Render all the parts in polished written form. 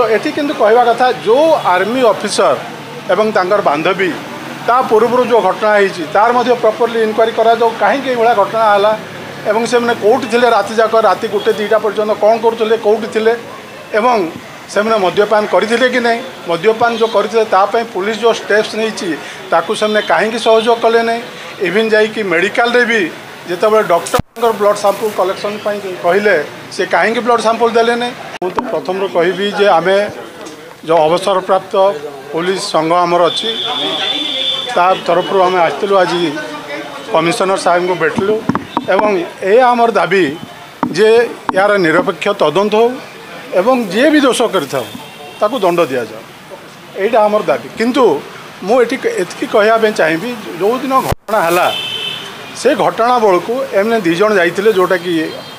तो ये किंतु कहवा कथा जो आर्मी ऑफिसर एवं तांकर बांधवी ता पूर्व जो घटना होती तार मध्य प्रॉपर्ली इनक्वारी करा जाओ कहीं भाया घटना है एवं से मैंने कौटी थे राति जाक राति 1-2 पर्यटन कौन करुले कौटी थे एवं से मद्यपान करते कि नहीं मद्यपान जो करते पुलिस जो स्टेप्स नहीं ताकू से कहीं सहयोग कले नहीं इवन जाकि मेडिकल रे भी जिते डॉक्टर ब्लड सैंपल कलेक्शन कहले से कहीं ब्लड सैंपल देले नहीं। मुझे प्रथम कहबी जे आमे जो अवसर प्राप्त पुलिस संघ आमर अच्छी तार तरफ आम आसलु आज कमिशनर साहब को भेटलु एवं ये आमर दाबी जे यार निरपेक्ष तदंत हो एवं जी भी दोष कर दंड दि जाए यहाँ आमर दाबी किंतु मुझे कहवाई चाहिए जो दिन घटना है से घटना बेलू एमने 2 जन जाते जोटा कि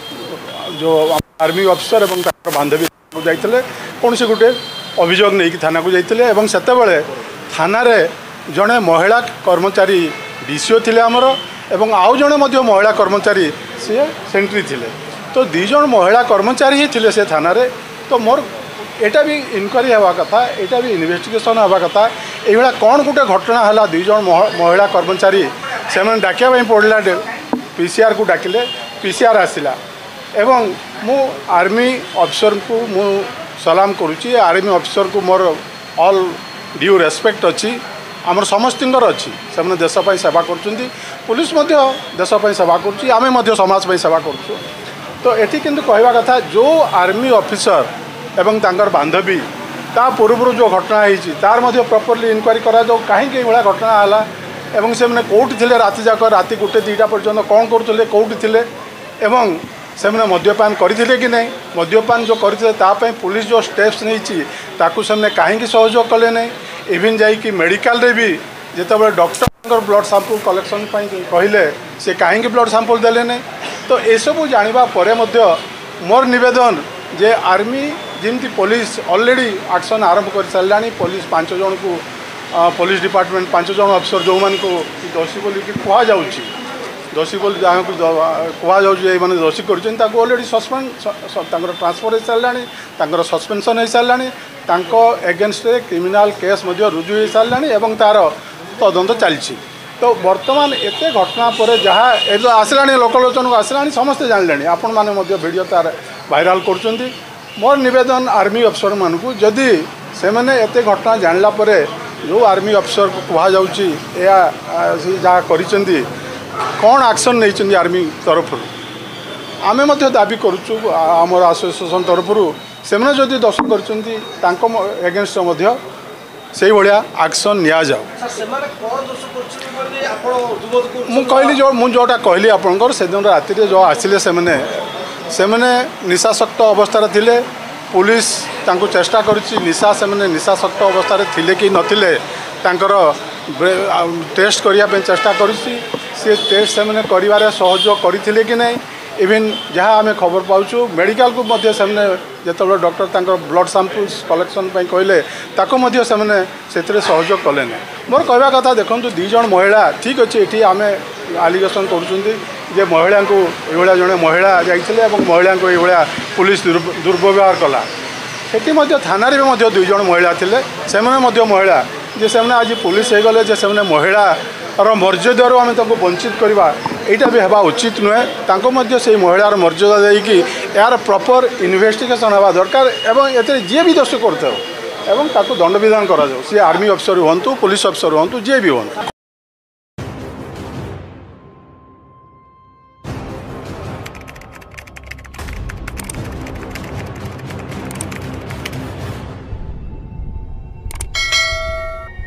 जो आर्मी ऑफिसर एवं बांधवी जाते कौन से गोटे अभियोग नहीं थाना को जाते एवं सेतेबेले थाना जड़े महिला कर्मचारी डीसीओ थिले आमर एवं आउ जड़े महिला कर्मचारी सी सेंट्री थिले तो 2 जन महिला कर्मचारी ही थिले से थाना रे। तो मोर एटा भी इनक्वारी हवा कथा एटा भी इन्वेस्टिगेशन हवा कथा ये कौन गोटे घटना है 2 जन महिला कर्मचारी से डाकिया पड़ा पीसीआर को डाकिले पीसीआर आसला एवं मु आर्मी ऑफिसर को मु सलाम करुच्ची आर्मी ऑफिसर को मोर ऑल ड्यू रेस्पेक्ट अच्छी आमर समस्तर अच्छी से देशपाई सेवा कर पुलिस देशपाई सेवा कर समाज सेवा कर। तो ये किंतु कहवा कथा जो आर्मी ऑफिसर एवं तांकर बांधवी ता पूर्व जो घटना होती तार मध्य प्रॉपर्ली इनक्वारी करा जाओ कहीं भाया घटना है एवं से मैंने कौटी थे राति जाक राति 1-2 पर्यटन कौन करुले कौटी थे एवं से मद्यपान करते कि नहीं मद्यपान जो करते पुलिस जो स्टेप्स नहीं ताकू से कहीं सहयोग कले नहीं इवन जाकि मेडिकल रे भी जिते डॉक्टर ब्लड सैंपल कलेक्शन कहले से कहीं ब्लड सैंपल देले नहीं। तो ये सब जानिबा परे मध्य मोर निवेदन जे आर्मी जमी पुलिस ऑलरेडी एक्शन आरंभ कर सारा पुलिस 5 जन को पुलिस डिपार्टमेंट 5 जन अफिसर जो मान को दोषी बोल कहुँ दोषी बोल कहुए मैंने दोषी कर ऑलरेडी सस्पेंड ट्रांसफर हो सारा सस्पेंशन हो सारा एगेन्स्ट क्रिमिनाल केस रुजु हो सारा तार तदंत चलती। तो बर्तमान एत घटना पर जहाँ आसला लोकलोचन को आसला समस्ते जान आपण मैंने वीडियो तार भाइराल कर मोर निवेदन आर्मी अफिसर मान को जदि से मैंने एत घटना जानला परे जो आर्मी अफिसर को कहुँ जहाँ कर कौन एक्शन नहीं आर्मी तरफ आमे मध्य दाबी करुचु आमर एसोसिएशन तरफ से जदि दोष कर एगेन्स्ट से भाया एक्शन निया जाओ। मु कहली जो मुझे जोटा कहली आपंकर से दिन राति जो आसिले से निशाशक्त अवस्था थिले पुलिस तांको चेष्टा करुच्ची निशा से निशाशक्त अवस्था थिले कि नथिले तांकर टेस्ट करने चेष्टा करुच्ची सी टेस्ट से कर सहयोग करते कि नहीं इवन जहाँ आम खबर पाचु मेडिकल को जो डॉक्टर तांकर ब्लड सैंपल्स कलेक्शन कहले ताको से सहयोग कले ना। मोर कहवा कथा देखो 2 जन महिला ठीक अच्छे ये आम आलिगेसन कर महिला को ये जड़े महिला जाते महिला को ये पुलिस दुर्व्यवहार कला से थाना 2 जन महिला थे से महिला जे से आज पुलिस हो गले से महिला मर्यादार आम वंचित करवा यहाँ भी हवा उचित नुहे से महिलार मर्यादा देकी यार प्रॉपर इन्वेस्टिगेशन हवा दरकार एवं ये जी भी दोष करते एवं दंड विधान करा सी आर्मी अफिसर हूँ पुलिस अफिसर हूँ जी भी हूँ।